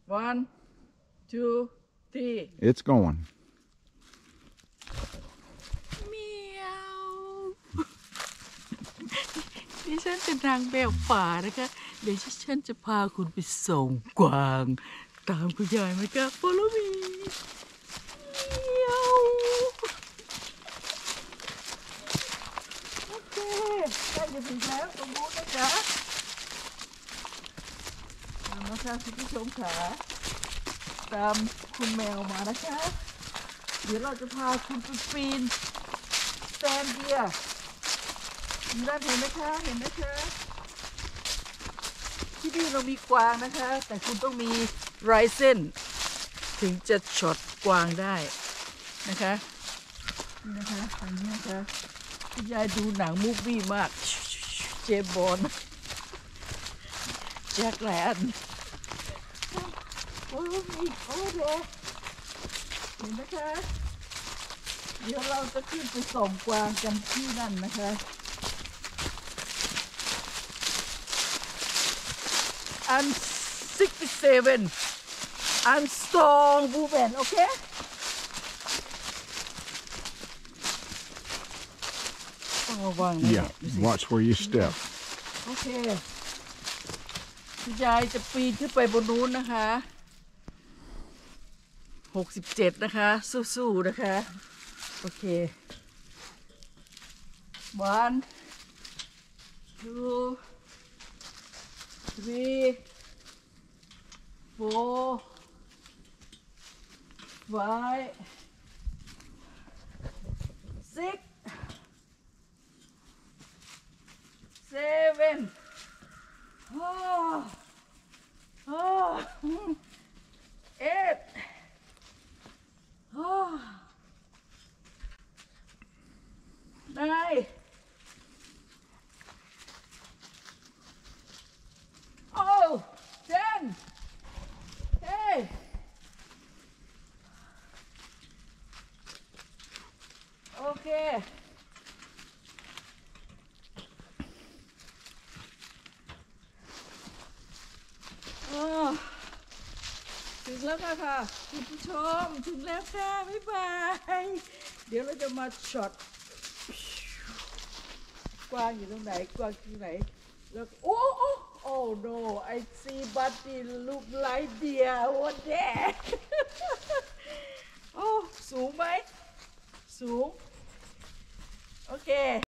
1 2 3 It's going. เมียวดิฉันเป็นนางแมวป่านะคะเดี๋ยวฉันจะพาคุณไปส่งกวางตามคุณยายไหมคะ Follow me เมียวโอเคใกล้จะถึงแล้วตรงนู้นนะจ๊ะตามนะคะคุณผู้ชมขาตามคุณแมวมานะคะเดี๋ยวเราจะพาคุณไปปีนแซนเดียนั่นเห็นไหมคะเห็นไหมคะที่นี่เรามีกวางนะคะแต่คุณต้องมีไรเส้นถึงจะช็อตกวางได้นะคะนี่นะคะอันนี้นะคะคุณยายดูหนังมูฟวี่มากเจมส์บอนด์แจ็คแลนด์โอ้ยโอ้เด็กเห็นไหมคะเดี๋ยวเราจะขึ้นไปส่งกวางกันที่นั่นนะคะ I'm 67 I'm strong woman okay ต้องระวังนะ Yeah. Watch where you step. โอเคคุณยายจะปีนขึ้นไปบนนู้นนะคะ67นะคะสู้ๆนะคะโอเค 1 2 3 4 5 6 7 8 9 Oh, 10. Hey. Okay. ถึงแล้วค่ะคุณผู้ชมถึงแล้วค่ะบ๊ายบายเดี๋ยวเราจะมาช็อตกวางอยู่ตรงไหนกวางอยู่ไหนแล้วOh no, I see Buddy look like deer over there. โอ้สูงไหมสูงโอเค